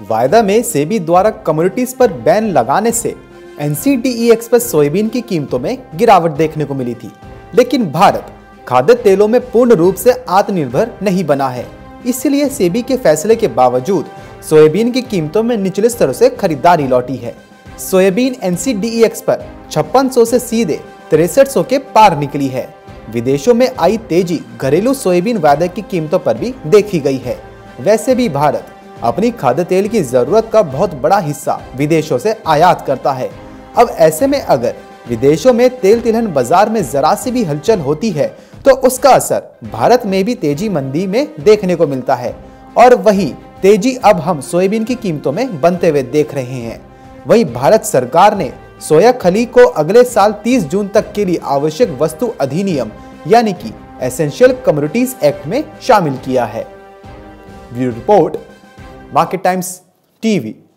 वायदा में सेबी द्वारा कमोडिटीज पर बैन लगाने से NCDEX पर सोयाबीन की कीमतों में गिरावट देखने को मिली थी, लेकिन भारत खाद्य तेलों में पूर्ण रूप से आत्मनिर्भर नहीं बना है। इसलिए सेबी के फैसले के बावजूद सोयाबीन की कीमतों में निचले स्तरों से खरीदारी लौटी है। सोयाबीन NCDEX पर 5600 से सीधे 6300 के पार निकली है। विदेशों में आई तेजी घरेलू सोयाबीन वायदे की कीमतों पर भी देखी गई है। वैसे भी भारत अपनी खाद्य तेल की जरूरत का बहुत बड़ा हिस्सा विदेशों से आयात करता है। अब ऐसे में अगर विदेशों में तेल तिलहन बाजार में जरा सी भी हलचल होती है तो उसका असर भारत में भी तेजी मंदी में देखने को मिलता है, और वही तेजी अब हम सोयाबीन की कीमतों में बनते हुए देख रहे हैं। वहीं भारत सरकार ने सोया खली को अगले साल 30 जून तक के लिए आवश्यक वस्तु अधिनियम यानी कि एसेंशियल कमोडिटीज एक्ट में शामिल किया है। Bureau report, market times TV.